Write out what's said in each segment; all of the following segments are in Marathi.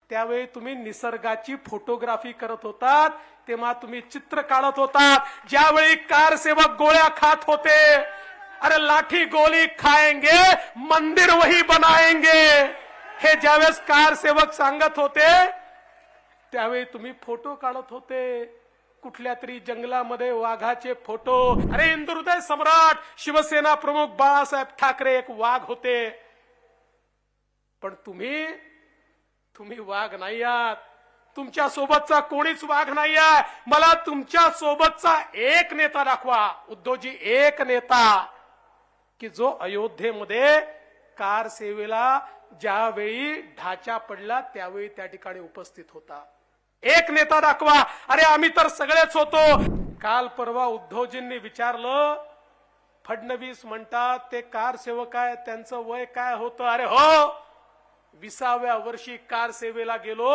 त्यावेळी तुम्ही निसर्गाची फोटोग्राफी करत होतात, तेव्हा तुम्ही चित्र काढत होतात। ज्यावेळी कारसेवक गोळ्या खात होते, अरे लाठी गोली खाएंगे मंदिर वही बनाएंगे, हे ज्यावेळेस कारसेवक सांगत होते त्यावेळी तुम्ही फोटो काढत होते, कुठल्या तरी जंगलामध्ये वाघाचे फोटो। अरे हिंदुहृदय सम्राट शिवसेना प्रमुख बाळासाहेब ठाकरे एक वाघ होते, पण तुम्ही वाघ नाही आहात। तुमच्या सोबतचा कोणीच वाघ नाही आहे। मला तुमच्या सोबतचा एक नेता दाखवा, उद्धवजी, एक नेता की जो अयोध्येमध्ये कार सेवेला ज्यावेळी ढाचा पडला त्यावेळी त्या ठिकाणी उपस्थित होता। एक नेता दाखवा। अरे आम्ही तर सगळेच होतो। काल परवा उद्धवजींनी विचारलं, फडणवीस म्हणतात ते कार सेवक आहे, त्यांचं वय काय होतं? अरे हो, 20व्या वर्षी कार सेवेला गेलो,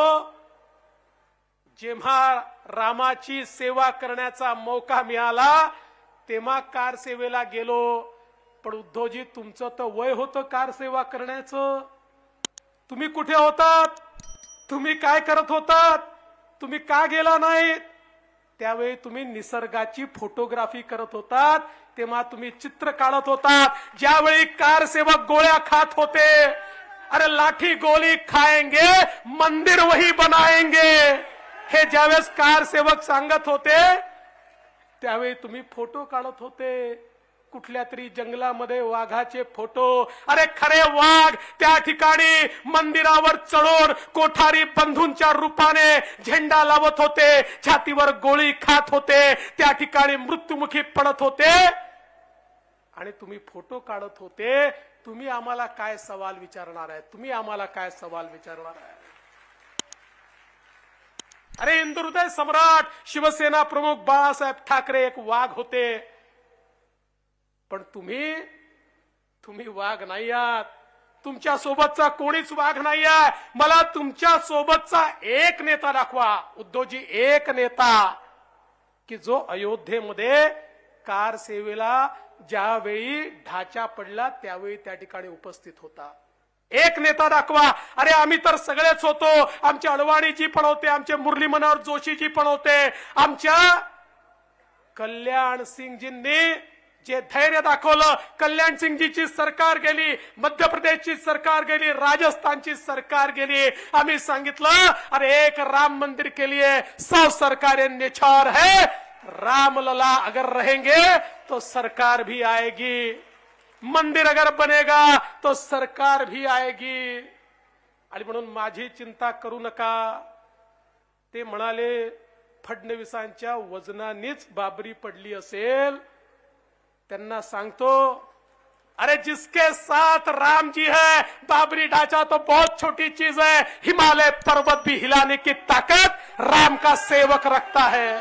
जेव्हा रामाची सेवा करण्याचा मौका मिळाला तेव्हा कार सेवेला गेलो। पण उद्धवजी, तुमचं तर वय होतं कार सेवा करण्याचं, तुम्ही कुठे होतात? तुम्ही काय करत होतात? तुम्ही का गेला नाही? त्यावेळी तुम्ही निसर्गाची फोटोग्राफी करत होतात, तेव्हा तुम्ही चित्र काढत होतात। ज्यावेळी कारसेवक गोळ्या खात होते, अरे लाठी गोली खाएंगे मंदिर वही बनाएंगे, हे ज्यावेळेस कारसेवक सांगत होते त्यावेळी तुम्ही फोटो काढत होते, कुठल्या तरी जंगलामध्ये वाघाचे फोटो। अरे खरे वाघ त्या ठिकाणी मंदिरावर चढून कोठारी बंधूंच्या रूपाने झेंडा लावत होते, छातीवर गोळी खात होते, त्या ठिकाणी मृत्युमुखी पडत होते, आणि तुम्ही फोटो काढत होते। तुम्ही आम्हाला काय सवाल विचारणार आहे? तुम्ही आम्हाला काय सवाल विचारणार आहे? अरे हिंदुहृदय सम्राट शिवसेना प्रमुख बाळासाहेब ठाकरे एक वाघ होते, पण तुम्ही वाघ नाही आहात। तुमच्या सोबतचा कोणीच वाघ नाही आहे। मला तुमच्या सोबतचा एक नेता दाखवा, उद्धवजी, एक नेता की जो अयोध्येमध्ये कार सेवेला ज्यावेळी ढाचा पडला त्यावेळी त्या ठिकाणी उपस्थित होता। एक नेता दाखवा। अरे आम्ही तर सगळेच होतो। आमचे अडवाणीजी पण होते, आमचे मुरली मनोहर जोशीजी पण होते, आमच्या कल्याण सिंगजींनी जे धैर्य दाखवलं। कल्याण सिंगजीची सरकार गेली, मध्य प्रदेशची सरकार गेली, राजस्थानची सरकार गेली। आम्ही सांगितलं, अरे एक राम मंदिर के लिए 100 सरकारें निछावर है, रामलला अगर रहेंगे तो सरकार भी आएगी, मंदिर अगर बनेगा तो सरकार भी आएगी। आणि म्हणून माझी चिंता करू नका, ते म्हणाले फडणवीसांच्या वजनानेच बाबरी पडली असेल। त्यांना सांगतो, अरे जिसके साथ राम जी है, बाबरी ढांचा तो बहुत छोटी चीज है, हिमालय पर्वत भी हिलाने की ताकत राम का सेवक रखता है।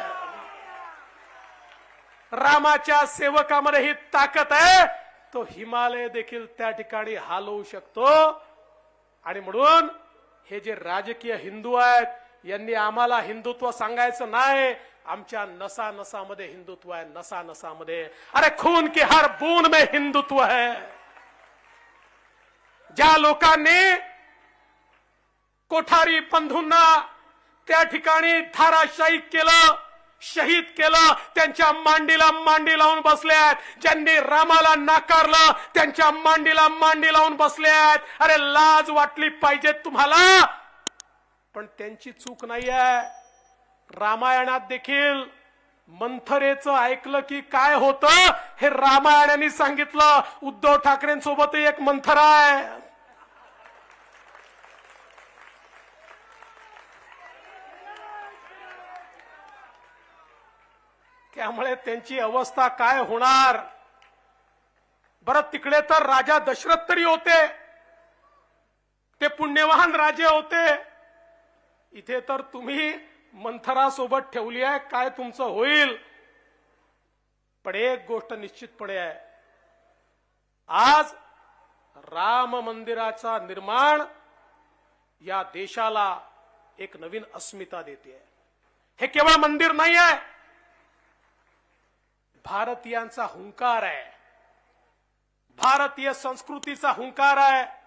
रामाच्या सेवकामध्ये ही ताकद आहे, तो हिमालय देखील त्या ठिकाणी हलवू शकतो। आणि म्हणून हे जे राजकीय हिंदू आहेत, यांनी आम्हाला हिंदुत्व सांगायचं नाही। आमच्या नसा नसामध्ये हिंदुत्व आहे, नसा नसामध्ये। अरे खून की हर बूंद में हिंदुत्व है। ज्या लोकांनी कोठारी बंधूंना त्या ठिकाणी धाराशायी केलं, शहीद केलं, त्यांच्या मांडीला मांडी लावून बसले आहेत। ज्यांनी रामाला नाकारलं त्यांच्या मांडीला मांडी लावून बसले आहेत। अरे लाज वाटली पाहिजे तुम्हाला, पण त्यांची चूक नाहीये। रामायणात देखील मंथरेचं ऐकलं की काय होतं हे रामायणाने सांगितलं। उद्धव ठाकरेंसोबत एक मंथरा आहे। त्यामुळे त्यांची अवस्था काय होणार? बरं, तिकडे तर राजा दशरथ तरी होते, ते पुण्यवान राजे होते। इथे तर तुम्ही मंथरा सोबत ठेवली आहे, काय तुमचं होईल? पण एक गोष्ट निश्चितपणे आहे, आज राम मंदिराचा निर्माण या देशाला एक नवीन अस्मिता देते। हे केवळ मंदिर नाही आहे, भारतीयांचा हुंकार आहे, भारतीय संस्कृतीचा हुंकार आहे।